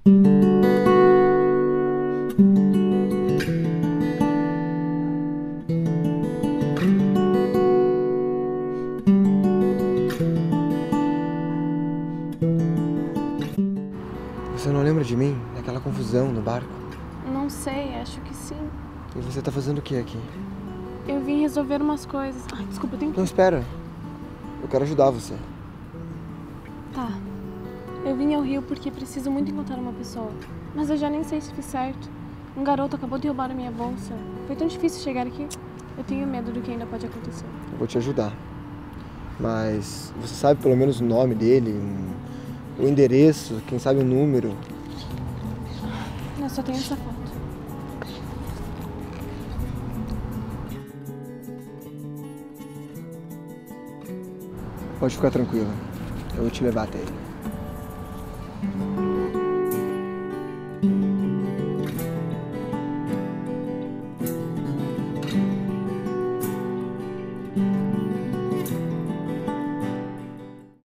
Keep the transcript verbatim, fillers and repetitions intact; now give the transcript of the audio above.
Você não lembra de mim? Daquela confusão no barco? Não sei, acho que sim. E você tá fazendo o que aqui? Eu vim resolver umas coisas. Ai, desculpa, eu tenho que... Não, espera. Eu quero ajudar você. Tá. Eu vim ao Rio porque preciso muito encontrar uma pessoa. Mas eu já nem sei se fiz certo. Um garoto acabou de roubar a minha bolsa. Foi tão difícil chegar aqui. Eu tenho medo do que ainda pode acontecer. Eu vou te ajudar. Mas você sabe pelo menos o nome dele, um, o endereço, quem sabe o número? Eu só tenho essa foto. Pode ficar tranquila. Eu vou te levar até ele.